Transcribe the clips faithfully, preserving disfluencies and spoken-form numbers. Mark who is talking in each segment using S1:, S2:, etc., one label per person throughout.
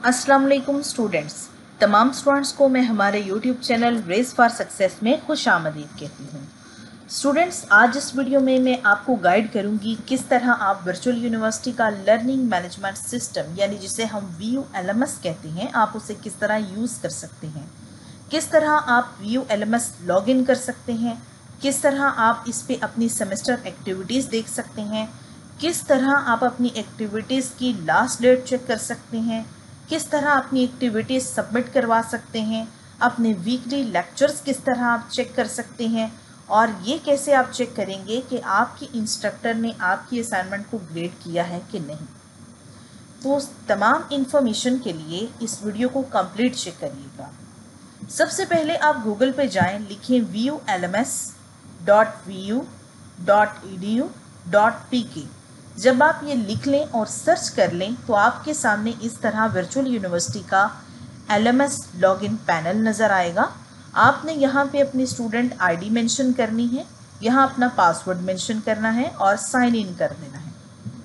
S1: अस्सलाम वालेकुम स्टूडेंट्स। तमाम स्टूडेंट्स को मैं हमारे YouTube channel race for success में खुश आमदीद कहती हूँ। स्टूडेंट्स, आज इस वीडियो में मैं आपको गाइड करूँगी किस तरह आप वर्चुअल यूनिवर्सिटी का लर्निंग मैनेजमेंट सिस्टम यानी जिसे हम V U L M S कहते हैं, आप उसे किस तरह यूज़ कर सकते हैं, किस तरह आप V U L M S log in कर सकते हैं, किस तरह आप इस पर अपनी सेमेस्टर एक्टिविटीज़ देख सकते हैं, किस तरह आप अपनी एक्टिविटीज़ की लास्ट डेट चेक कर सकते हैं, किस तरह अपनी एक्टिविटीज़ सबमिट करवा सकते हैं, अपने वीकली लेक्चर्स किस तरह आप चेक कर सकते हैं, और ये कैसे आप चेक करेंगे कि आपके इंस्ट्रक्टर ने आपकी असाइनमेंट को ग्रेड किया है कि नहीं। तो तमाम इन्फॉर्मेशन के लिए इस वीडियो को कंप्लीट चेक करिएगा। सबसे पहले आप गूगल पे जाएं, लिखें V U L M S dot V U dot E D U dot P K. जब आप ये लिख लें और सर्च कर लें तो आपके सामने इस तरह वर्चुअल यूनिवर्सिटी का L M S login panel नज़र आएगा। आपने यहाँ पे अपनी स्टूडेंट आईडी मेंशन करनी है, यहाँ अपना पासवर्ड मेंशन करना है और साइन इन कर देना है।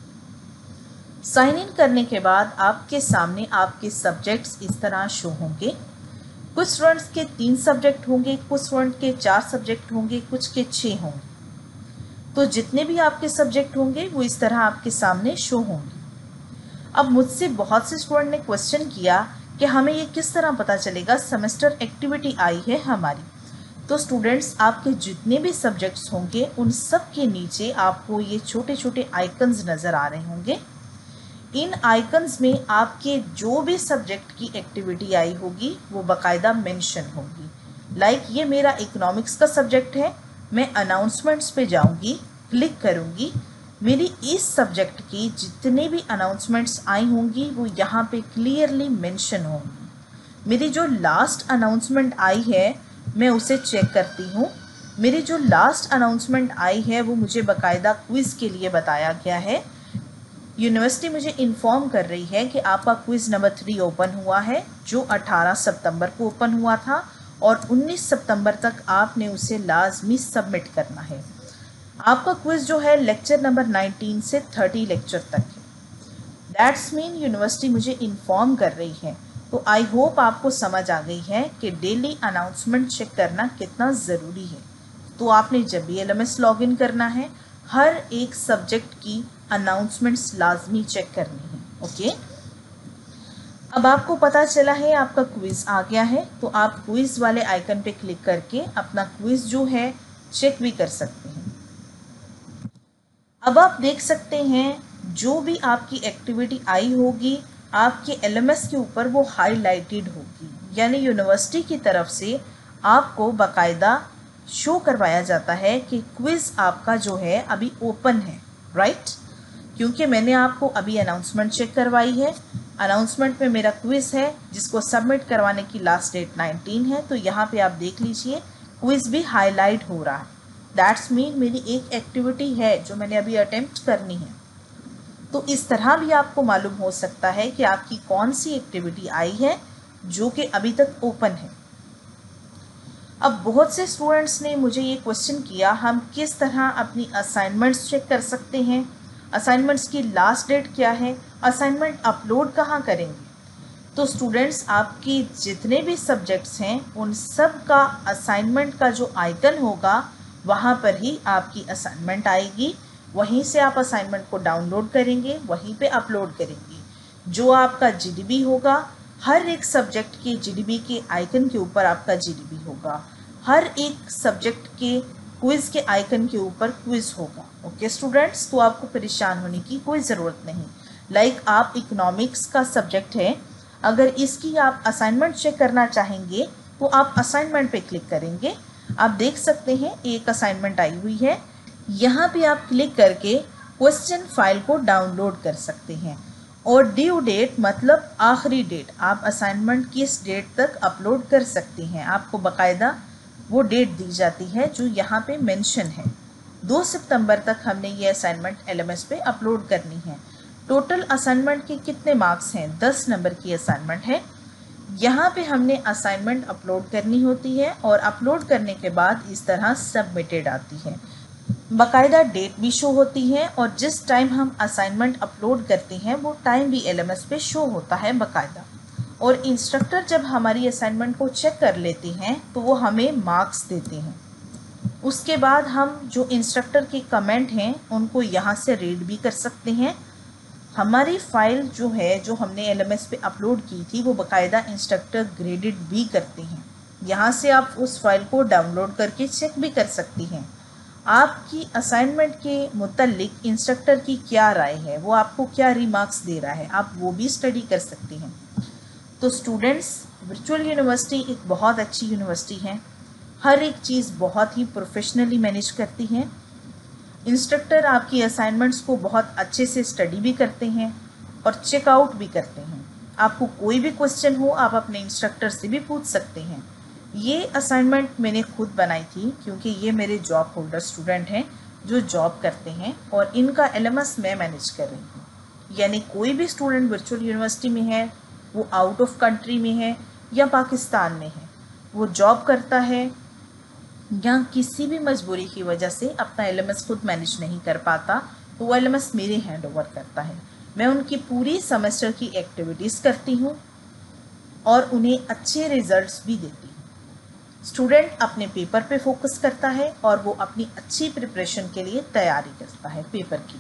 S1: साइन इन करने के बाद आपके सामने आपके सब्जेक्ट्स इस तरह शो होंगे। कुछ स्टूडेंट्स के तीन सब्जेक्ट होंगे, कुछ स्टूडेंट के चार सब्जेक्ट होंगे, कुछ के छः होंगे। तो जितने भी आपके सब्जेक्ट होंगे वो इस तरह आपके सामने शो होंगे। अब मुझसे बहुत से स्टूडेंट ने क्वेश्चन किया कि हमें ये किस तरह पता चलेगा सेमेस्टर एक्टिविटी आई है हमारी। तो स्टूडेंट्स, आपके जितने भी सब्जेक्ट्स होंगे उन सब के नीचे आपको ये छोटे छोटे आइकन्स नज़र आ रहे होंगे। इन आइकन्स में आपके जो भी सब्जेक्ट की एक्टिविटी आई होगी वो बाकायदा मेंशन होगी। लाइक ये मेरा इकोनॉमिक्स का सब्जेक्ट है, मैं अनाउंसमेंट्स पे जाऊंगी, क्लिक करूंगी, मेरी इस सब्जेक्ट की जितने भी अनाउंसमेंट्स आई होंगी वो यहाँ पे क्लियरली मेंशन होंगी। मेरी जो लास्ट अनाउंसमेंट आई है मैं उसे चेक करती हूँ। मेरी जो लास्ट अनाउंसमेंट आई है वो मुझे बाकायदा क्विज़ के लिए बताया गया है। यूनिवर्सिटी मुझे इन्फॉर्म कर रही है कि आपका क्विज़ नंबर थ्री ओपन हुआ है, जो अठारह सितंबर को ओपन हुआ था और उन्नीस सितंबर तक आपने उसे लाजमी सबमिट करना है। आपका क्विज़ जो है लेक्चर नंबर नाइनटीन से थर्टी लेक्चर तक है। दैट्स मीन यूनिवर्सिटी मुझे इन्फॉर्म कर रही है। तो आई होप आपको समझ आ गई है कि डेली अनाउंसमेंट चेक करना कितना ज़रूरी है। तो आपने जब भी L M S log in करना है, हर एक सब्जेक्ट की अनाउंसमेंट्स लाजमी चेक करनी है। ओके, अब आपको पता चला है आपका क्विज़ आ गया है, तो आप क्विज़ वाले आइकन पे क्लिक करके अपना क्विज़ जो है चेक भी कर सकते हैं। अब आप देख सकते हैं जो भी आपकी एक्टिविटी आई होगी आपके एल एम एस के ऊपर वो हाईलाइटेड होगी, यानी यूनिवर्सिटी की तरफ से आपको बाकायदा शो करवाया जाता है कि क्विज़ आपका जो है अभी ओपन है, राइट। क्योंकि मैंने आपको अभी अनाउंसमेंट चेक करवाई है। अनाउंसमेंट में मेरा क्विज़ है जिसको सबमिट करवाने की लास्ट डेट नाइनटीन है। तो यहाँ पे आप देख लीजिए क्विज़ भी हाईलाइट हो रहा है। दैट्स मीन मेरी एक एक्टिविटी है जो मैंने अभी अटेम्प्ट करनी है। तो इस तरह भी आपको मालूम हो सकता है कि आपकी कौन सी एक्टिविटी आई है जो कि अभी तक ओपन है। अब बहुत से स्टूडेंट्स ने मुझे ये क्वेश्चन किया, हम किस तरह अपनी असाइनमेंट्स चेक कर सकते हैं, असाइनमेंट्स की लास्ट डेट क्या है, असाइनमेंट अपलोड कहाँ करेंगे। तो स्टूडेंट्स, आपकी जितने भी सब्जेक्ट्स हैं उन सब का असाइनमेंट का जो आइकन होगा वहाँ पर ही आपकी असाइनमेंट आएगी। वहीं से आप असाइनमेंट को डाउनलोड करेंगे, वहीं पे अपलोड करेंगे। जो आपका जी डी बी होगा, हर एक सब्जेक्ट के जी डी बी के आइकन के ऊपर आपका जी डी बी होगा। हर एक सब्जेक्ट के क्विज़ के आइकन के ऊपर क्विज़ होगा। ओके स्टूडेंट्स, तो आपको परेशान होने की कोई ज़रूरत नहीं। लाइक like आप इकोनॉमिक्स का सब्जेक्ट है, अगर इसकी आप असाइनमेंट चेक करना चाहेंगे तो आप असाइनमेंट पे क्लिक करेंगे। आप देख सकते हैं एक असाइनमेंट आई हुई है, यहाँ पे आप क्लिक करके क्वेश्चन फाइल को डाउनलोड कर सकते हैं। और ड्यू डेट मतलब आखिरी डेट, आप असाइनमेंट किस डेट तक अपलोड कर सकते हैं, आपको बाकायदा वो डेट दी जाती है जो यहाँ पे मेंशन है। दो सितंबर तक हमने ये असाइनमेंट एल एम एस पे अपलोड करनी है। टोटल असाइनमेंट के कितने मार्क्स हैं, दस नंबर की असाइनमेंट है। यहाँ पे हमने असाइनमेंट अपलोड करनी होती है और अपलोड करने के बाद इस तरह सबमिटेड आती है। बाकायदा डेट भी शो होती है और जिस टाइम हम असाइनमेंट अपलोड करते हैं वो टाइम भी एल एम एस पे शो होता है बाकायदा। और इंस्ट्रक्टर जब हमारी असाइनमेंट को चेक कर लेते हैं तो वो हमें मार्क्स देते हैं। उसके बाद हम जो इंस्ट्रक्टर के कमेंट हैं उनको यहाँ से रीड भी कर सकते हैं। हमारी फ़ाइल जो है जो हमने एल एम एस पे अपलोड की थी वो बाकायदा इंस्ट्रक्टर ग्रेडेड भी करते हैं। यहाँ से आप उस फाइल को डाउनलोड करके चेक भी कर सकती हैं आपकी असाइनमेंट के मुतालिक इंस्ट्रक्टर की क्या राय है, वो आपको क्या रिमार्क्स दे रहा है, आप वो भी स्टडी कर सकती हैं। तो स्टूडेंट्स, वर्चुअल यूनिवर्सिटी एक बहुत अच्छी यूनिवर्सिटी है। हर एक चीज़ बहुत ही प्रोफेशनली मैनेज करती हैं। इंस्ट्रक्टर आपकी असाइनमेंट्स को बहुत अच्छे से स्टडी भी करते हैं और चेकआउट भी करते हैं। आपको कोई भी क्वेश्चन हो आप अपने इंस्ट्रक्टर से भी पूछ सकते हैं। ये असाइनमेंट मैंने खुद बनाई थी क्योंकि ये मेरे जॉब होल्डर स्टूडेंट हैं जो जॉब करते हैं और इनका एल एम एस मैं मैनेज कर रही हूँ। यानी कोई भी स्टूडेंट वर्चुअल यूनिवर्सिटी में है, वो आउट ऑफ कंट्री में है या पाकिस्तान में है, वो जॉब करता है या किसी भी मजबूरी की वजह से अपना एल एम एस खुद मैनेज नहीं कर पाता, तो वो एल एम एस मेरे हैंड ओवर करता है। मैं उनकी पूरी सेमेस्टर की एक्टिविटीज़ करती हूँ और उन्हें अच्छे रिजल्ट्स भी देती हूँ। स्टूडेंट अपने पेपर पे फोकस करता है और वो अपनी अच्छी प्रिपरेशन के लिए तैयारी करता है पेपर के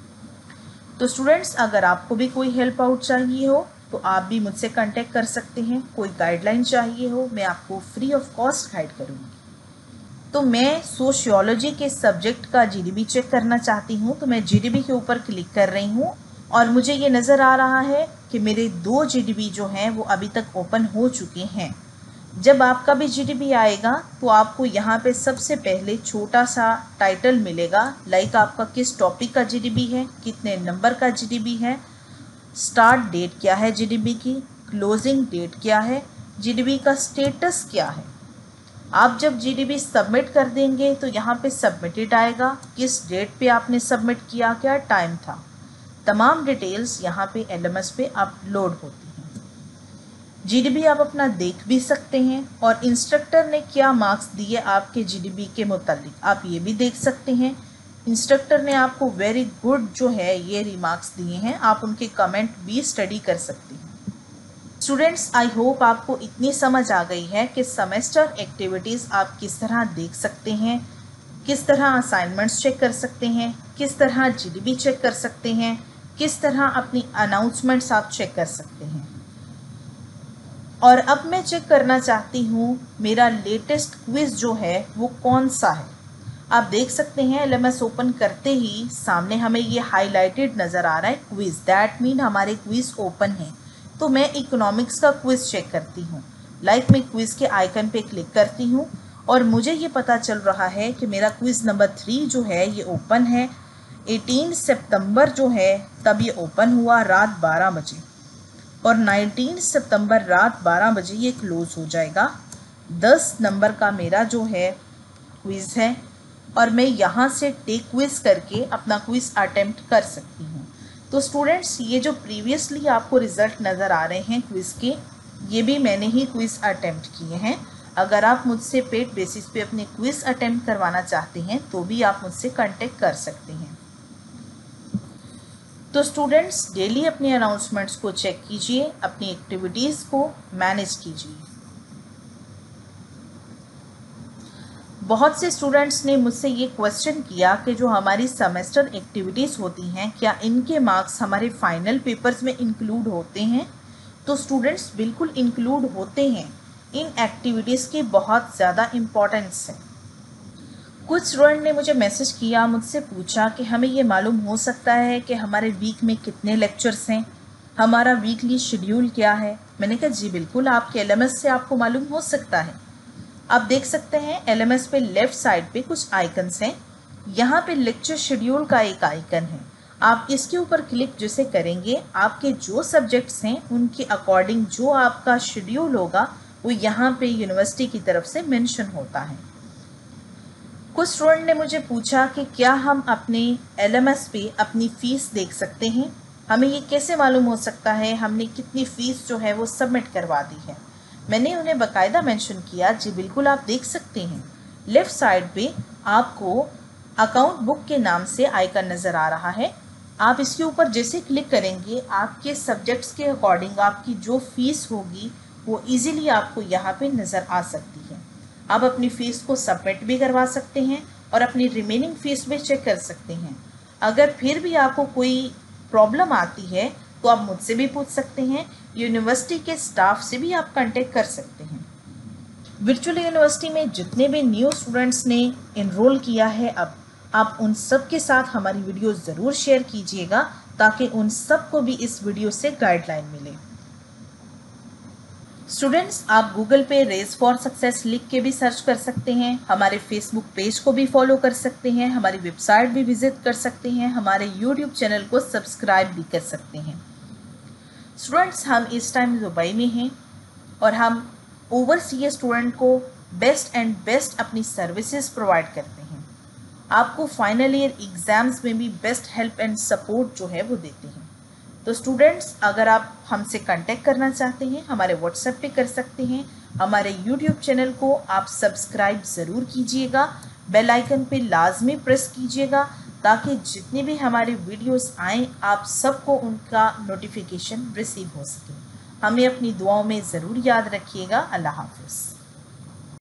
S1: लिए। तो स्टूडेंट्स, अगर आपको भी कोई हेल्प आउट चाहिए हो तो आप भी मुझसे कांटेक्ट कर सकते हैं। कोई गाइडलाइन चाहिए हो, मैं आपको फ्री ऑफ कॉस्ट गाइड करूँगी। तो मैं सोशियोलॉजी के सब्जेक्ट का जी डी बी चेक करना चाहती हूँ, तो मैं जी डी बी के ऊपर क्लिक कर रही हूँ और मुझे ये नज़र आ रहा है कि मेरे दो जी डी बी जो हैं वो अभी तक ओपन हो चुके हैं। जब आपका भी जी डी बी आएगा तो आपको यहाँ पे सबसे पहले छोटा सा टाइटल मिलेगा, लाइक आपका किस टॉपिक का जी डी बी है, कितने नंबर का जी डी बी है, स्टार्ट डेट क्या है जी डी बी की, क्लोजिंग डेट क्या है, जी डी बी का स्टेटस क्या है। आप जब जी डी बी सबमिट कर देंगे तो यहाँ पे सबमिटेड आएगा, किस डेट पे आपने सबमिट किया, क्या टाइम था, तमाम डिटेल्स यहाँ पे एल एम एस पे अपलोड होती हैं। जी डी बी आप अपना देख भी सकते हैं और इंस्ट्रक्टर ने क्या मार्क्स दिए आपके जी डी बी के मुतालिक आप ये भी देख सकते हैं। इंस्ट्रक्टर ने आपको वेरी गुड जो है ये रिमार्क्स दिए हैं, आप उनके कमेंट भी स्टडी कर सकते हैं। स्टूडेंट्स, आई होप आपको इतनी समझ आ गई है कि सेमेस्टर एक्टिविटीज़ आप किस तरह देख सकते हैं, किस तरह असाइनमेंट्स चेक कर सकते हैं, किस तरह जी डी बी चेक कर सकते हैं, किस तरह अपनी अनाउंसमेंट्स आप चेक कर सकते हैं। और अब मैं चेक करना चाहती हूँ मेरा लेटेस्ट क्विज़ जो है वो कौन सा है। आप देख सकते हैं एल एम एस ओपन करते ही सामने हमें ये हाईलाइटेड नज़र आ रहा है क्विज़, दैट मीन हमारे क्विज़ ओपन है। तो मैं इकोनॉमिक्स का क्विज़ चेक करती हूँ, लाइक मैं क्विज़ के आइकन पे क्लिक करती हूँ और मुझे ये पता चल रहा है कि मेरा क्विज़ नंबर थ्री जो है ये ओपन है। अठारह सितंबर जो है तब ये ओपन हुआ रात बारह बजे और उन्नीस सितंबर रात बारह बजे ये क्लोज़ हो जाएगा। दस नंबर का मेरा जो है क्विज़ है और मैं यहाँ से टेक क्विज़ करके अपना क्विज़ अटेम्प्ट कर सकती हूँ। तो स्टूडेंट्स, ये जो प्रीवियसली आपको रिज़ल्ट नज़र आ रहे हैं क्विज़ के, ये भी मैंने ही क्विज़ अटेम्प्ट किए हैं। अगर आप मुझसे पेड बेसिस पे अपने क्विज़ अटेम्प्ट करवाना चाहते हैं तो भी आप मुझसे कांटेक्ट कर सकते हैं। तो स्टूडेंट्स, डेली अपने अनाउंसमेंट्स को चेक कीजिए, अपनी एक्टिविटीज़ को मैनेज कीजिए। बहुत से स्टूडेंट्स ने मुझसे ये क्वेश्चन किया कि जो हमारी सेमेस्टर एक्टिविटीज़ होती हैं क्या इनके मार्क्स हमारे फाइनल पेपर्स में इंक्लूड होते हैं। तो स्टूडेंट्स, बिल्कुल इंक्लूड होते हैं। इन एक्टिविटीज़ की बहुत ज़्यादा इम्पोर्टेंस है। कुछ स्टूडेंट ने मुझे मैसेज किया, मुझसे पूछा कि हमें ये मालूम हो सकता है कि हमारे वीक में कितने लेक्चर्स हैं, हमारा वीकली शेड्यूल क्या है। मैंने कहा जी बिल्कुल, आपके एल एम एस से आपको मालूम हो सकता है। आप देख सकते हैं एल एम एस पे लेफ़्ट साइड पे कुछ आइकन्स हैं। यहाँ पे लेक्चर शेड्यूल का एक आइकन है, आप इसके ऊपर क्लिक जैसे करेंगे आपके जो सब्जेक्ट्स हैं उनके अकॉर्डिंग जो आपका शेड्यूल होगा वो यहाँ पे यूनिवर्सिटी की तरफ से मेंशन होता है। कुछ स्टूडेंट ने मुझे पूछा कि क्या हम अपने एल एम एस पे अपनी फ़ीस देख सकते हैं, हमें ये कैसे मालूम हो सकता है हमने कितनी फ़ीस जो है वो सबमिट करवा दी है। मैंने उन्हें बाकायदा मेंशन किया, जी बिल्कुल आप देख सकते हैं। लेफ़्ट साइड पे आपको अकाउंट बुक के नाम से आइकन नज़र आ रहा है, आप इसके ऊपर जैसे क्लिक करेंगे आपके सब्जेक्ट्स के अकॉर्डिंग आपकी जो फ़ीस होगी वो इजीली आपको यहाँ पे नज़र आ सकती है। आप अपनी फ़ीस को सबमिट भी करवा सकते हैं और अपनी रिमेनिंग फ़ीस भी चेक कर सकते हैं। अगर फिर भी आपको कोई प्रॉब्लम आती है तो आप मुझसे भी पूछ सकते हैं, यूनिवर्सिटी के स्टाफ से भी आप कांटेक्ट कर सकते हैं। वर्चुअल यूनिवर्सिटी में जितने भी न्यू स्टूडेंट्स ने इनरोल किया है अब आप उन सब के साथ हमारी वीडियो ज़रूर शेयर कीजिएगा ताकि उन सब को भी इस वीडियो से गाइडलाइन मिले। स्टूडेंट्स, आप गूगल पे रेस फॉर सक्सेस लिख के भी सर्च कर सकते हैं, हमारे फेसबुक पेज को भी फॉलो कर सकते हैं, हमारी वेबसाइट भी विजिट कर सकते हैं, हमारे यूट्यूब चैनल को सब्सक्राइब भी कर सकते हैं। स्टूडेंट्स, हम इस टाइम दुबई में हैं और हम ओवरसीज स्टूडेंट को बेस्ट एंड बेस्ट अपनी सर्विसेज प्रोवाइड करते हैं। आपको फाइनल ईयर एग्ज़ाम्स में भी बेस्ट हेल्प एंड सपोर्ट जो है वो देते हैं। तो स्टूडेंट्स, अगर आप हमसे कांटेक्ट करना चाहते हैं हमारे व्हाट्सएप पे कर सकते हैं। हमारे यूट्यूब चैनल को आप सब्सक्राइब ज़रूर कीजिएगा, बेल आइकन पे लाजमी प्रेस कीजिएगा ताकि जितनी भी हमारे वीडियोस आएँ आप सबको उनका नोटिफिकेशन रिसीव हो सके। हमें अपनी दुआओं में ज़रूर याद रखिएगा। अल्लाह हाफ़िज़।